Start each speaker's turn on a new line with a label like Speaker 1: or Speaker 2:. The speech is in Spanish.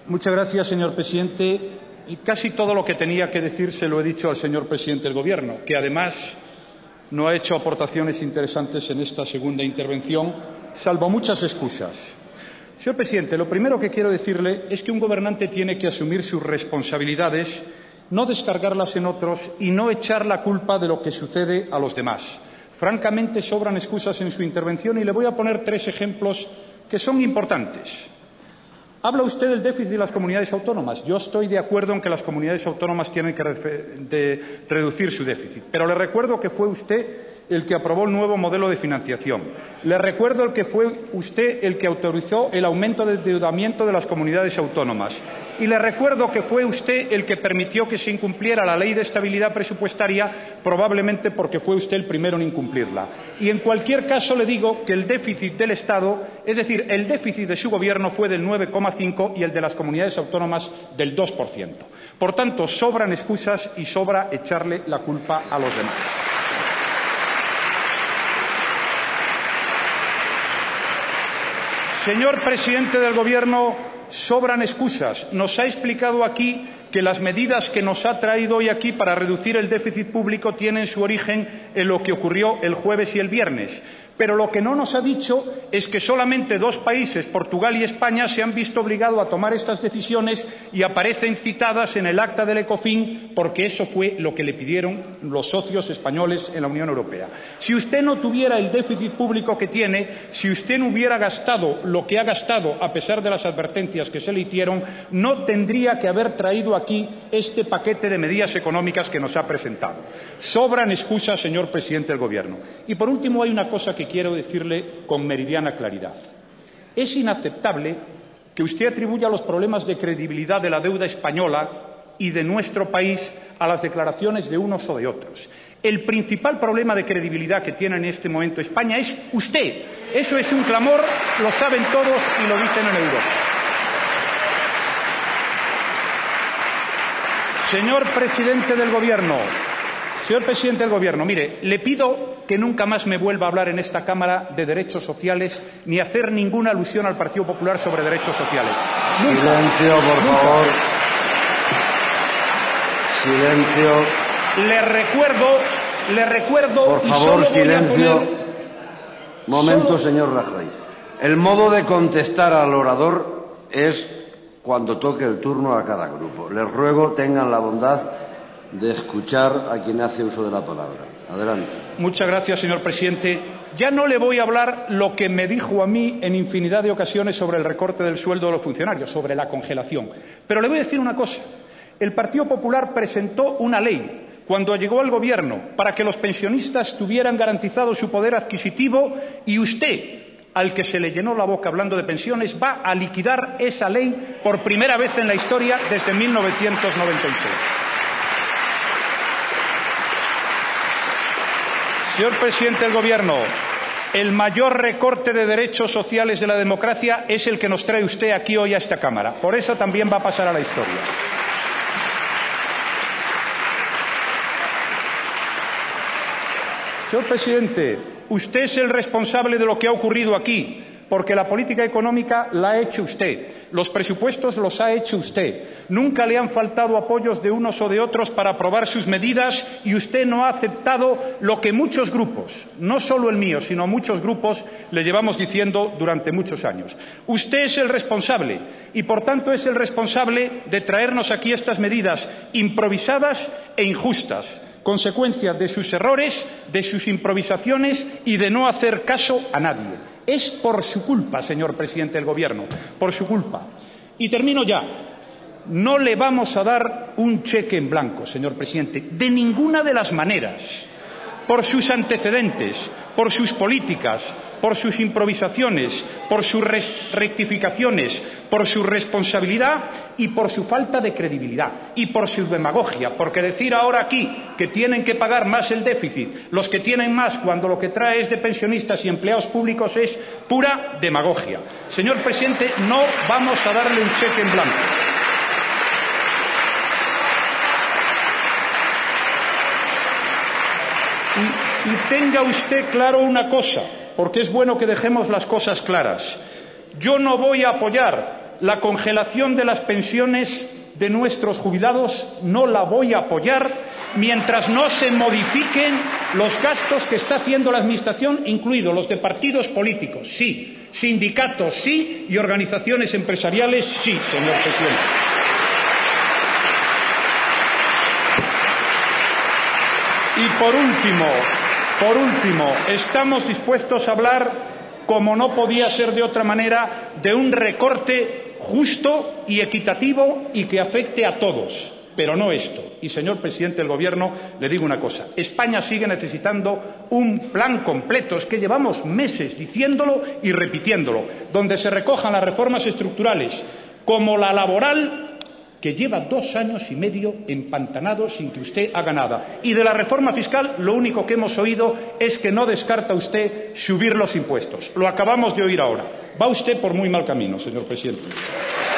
Speaker 1: Muchas gracias, señor presidente. Y casi todo lo que tenía que decir se lo he dicho al señor presidente del Gobierno, que además no ha hecho aportaciones interesantes en esta segunda intervención, salvo muchas excusas. Señor presidente, lo primero que quiero decirle es que un gobernante tiene que asumir sus responsabilidades, no descargarlas en otros y no echar la culpa de lo que sucede a los demás. Francamente, sobran excusas en su intervención y le voy a poner 3 ejemplos que son importantes. Habla usted del déficit de las comunidades autónomas. Yo estoy de acuerdo en que las comunidades autónomas tienen que reducir su déficit, pero le recuerdo que fue usted el que aprobó el nuevo modelo de financiación. Le recuerdo que fue usted el que autorizó el aumento del endeudamiento de las comunidades autónomas. Y le recuerdo que fue usted el que permitió que se incumpliera la Ley de Estabilidad Presupuestaria, probablemente porque fue usted el primero en incumplirla. Y en cualquier caso le digo que el déficit del Estado, es decir, el déficit de su Gobierno fue del 9,5% y el de las comunidades autónomas del 2%. Por tanto, sobran excusas y sobra echarle la culpa a los demás. Señor presidente del Gobierno, sobran excusas. Nos ha explicado aquí que las medidas que nos ha traído hoy aquí para reducir el déficit público tienen su origen en lo que ocurrió el jueves y el viernes. Pero lo que no nos ha dicho es que solamente 2 países, Portugal y España, se han visto obligados a tomar estas decisiones y aparecen citadas en el acta del Ecofin porque eso fue lo que le pidieron los socios españoles en la Unión Europea. Si usted no tuviera el déficit público que tiene, si usted no hubiera gastado lo que ha gastado a pesar de las advertencias que se le hicieron, no tendría que haber traído aquí este paquete de medidas económicas que nos ha presentado. Sobran excusas, señor presidente del Gobierno. Y por último, hay una cosa que quiero decirle con meridiana claridad. Es inaceptable que usted atribuya los problemas de credibilidad de la deuda española y de nuestro país a las declaraciones de unos o de otros. El principal problema de credibilidad que tiene en este momento España es usted. Eso es un clamor, lo saben todos y lo dicen en Europa. Señor presidente del Gobierno, mire, le pido que nunca más me vuelva a hablar en esta Cámara de derechos sociales ni hacer ninguna alusión al Partido Popular sobre derechos sociales. ¡Nunca!
Speaker 2: Silencio, por favor. Silencio.
Speaker 1: Le recuerdo.
Speaker 2: Por favor, silencio. Momento, señor Rajoy. El modo de contestar al orador es cuando toque el turno a cada grupo. Les ruego tengan la bondad de escuchar a quien hace uso de la palabra. Adelante.
Speaker 1: Muchas gracias, señor presidente. Ya no le voy a hablar lo que me dijo a mí en infinidad de ocasiones sobre el recorte del sueldo de los funcionarios, sobre la congelación. Pero le voy a decir una cosa. El Partido Popular presentó una ley cuando llegó al Gobierno para que los pensionistas tuvieran garantizado su poder adquisitivo y usted, al que se le llenó la boca hablando de pensiones, va a liquidar esa ley por primera vez en la historia desde 1996. Señor presidente del Gobierno, el mayor recorte de derechos sociales de la democracia es el que nos trae usted aquí hoy a esta Cámara. Por eso también va a pasar a la historia. Señor presidente, usted es el responsable de lo que ha ocurrido aquí, porque la política económica la ha hecho usted, los presupuestos los ha hecho usted. Nunca le han faltado apoyos de unos o de otros para aprobar sus medidas y usted no ha aceptado lo que muchos grupos, no solo el mío, sino muchos grupos, le llevamos diciendo durante muchos años. Usted es el responsable y, por tanto, es el responsable de traernos aquí estas medidas improvisadas e injustas, consecuencia de sus errores, de sus improvisaciones y de no hacer caso a nadie. Es por su culpa, señor presidente del Gobierno, por su culpa. Y termino ya. No le vamos a dar un cheque en blanco, señor presidente, de ninguna de las maneras, por sus antecedentes, por sus políticas, por sus improvisaciones, por sus rectificaciones, por su responsabilidad y por su falta de credibilidad y por su demagogia, porque decir ahora aquí que tienen que pagar más el déficit los que tienen más cuando lo que trae es de pensionistas y empleados públicos es pura demagogia. Señor presidente, no vamos a darle un cheque en blanco. Y tenga usted claro una cosa, porque es bueno que dejemos las cosas claras. Yo no voy a apoyar La congelación de las pensiones de nuestros jubilados no la voy a apoyar mientras no se modifiquen los gastos que está haciendo la Administración, incluidos los de partidos políticos, sí, sindicatos, sí, y organizaciones empresariales, sí, señor presidente. Y por último, estamos dispuestos a hablar, como no podía ser de otra manera, de un recorte justo y equitativo y que afecte a todos, pero no esto. Y, señor presidente del Gobierno, le digo una cosa. España sigue necesitando un plan completo. Es que llevamos meses diciéndolo y repitiéndolo, donde se recojan las reformas estructurales, como la laboral, que lleva 2 años y medio empantanado sin que usted haga nada. Y de la reforma fiscal, lo único que hemos oído es que no descarta usted subir los impuestos. Lo acabamos de oír ahora. Va usted por muy mal camino, señor presidente.